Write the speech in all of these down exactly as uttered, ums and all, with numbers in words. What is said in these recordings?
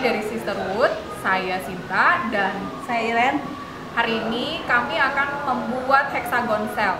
dari Sisterwood, saya Sinta dan saya Iren. Hari ini kami akan membuat hexagon cell.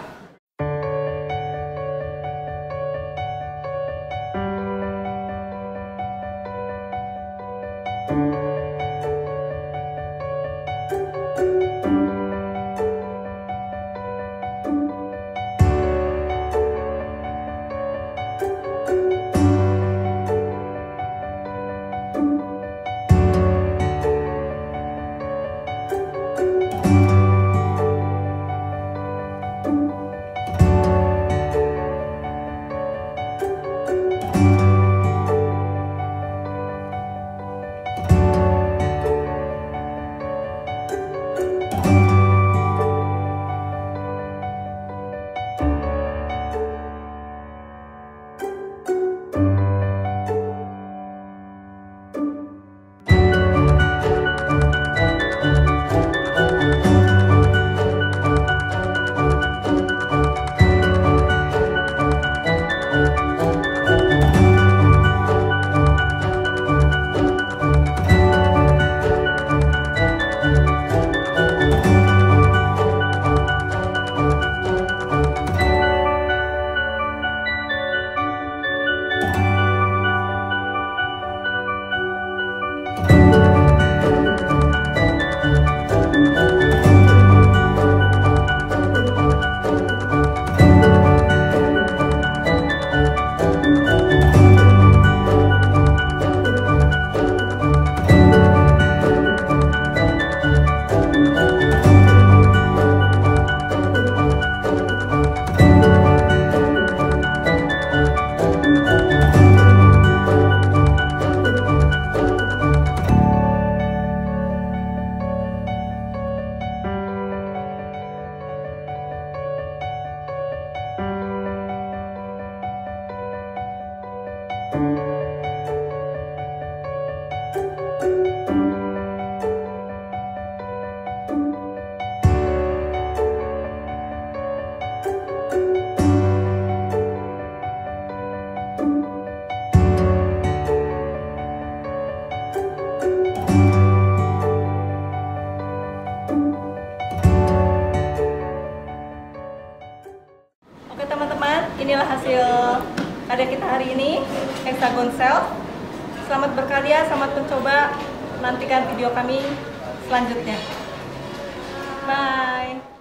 Oke teman-teman, inilah hasil karya kita hari ini, hexagon cell. Selamat berkarya, selamat mencoba. Nantikan video kami selanjutnya. Bye.